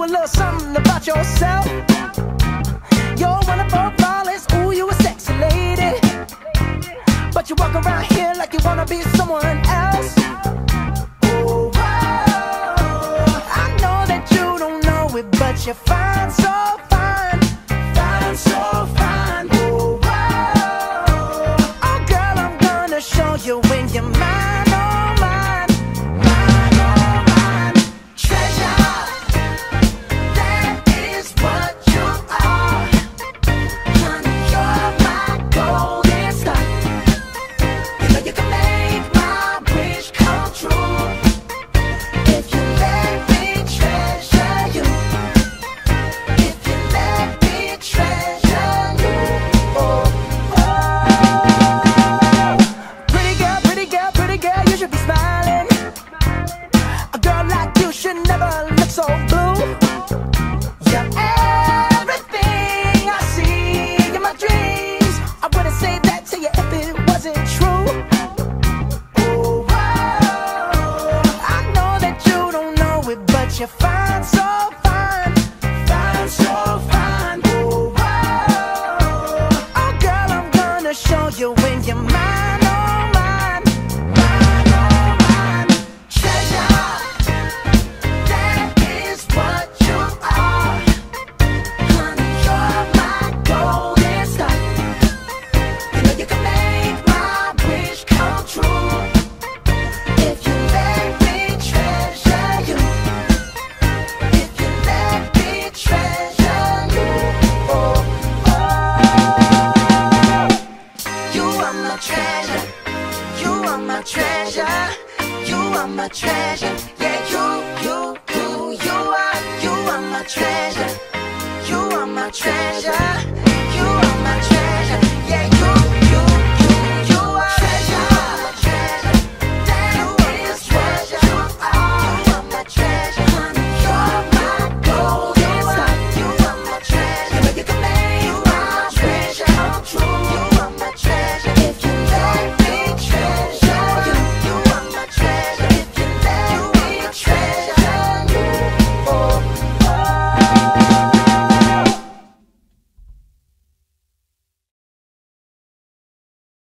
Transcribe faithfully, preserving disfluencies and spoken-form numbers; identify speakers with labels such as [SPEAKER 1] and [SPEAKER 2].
[SPEAKER 1] a little something about yourself. You're one of our flawless, ooh, you a sexy lady. But you walk around here like you wanna be someone else. Ooh, whoa. I know that you don't know it, but you're fine, so fine. Fine, so fine. Ooh, whoa. Oh girl, I'm gonna show you when you're mine, oh mine. Mine, oh mine. Treasure, that is what you are. Honey, you're my golden star. You know you can make my wish come true if you let me treasure you. If you let me treasure you. Oh, oh. Pretty girl, pretty girl, pretty girl, you should be smiling. A girl like you should never look so blue. You're everything I see in my dreams. I wouldn't say that to you if it wasn't true. Ooh, whoa. I know that you don't know it, but you're fine, so fine. Fine, so fine. Ooh, whoa. Oh girl, I'm gonna show you when you're mine, oh mine. Mine, oh mine. Treasure, that is what you are. Honey, you're my golden star. You know you can make my wish come true if you let me treasure you. If you let me treasure you. Oh, oh. You are my treasure. You are my treasure. You are my treasure.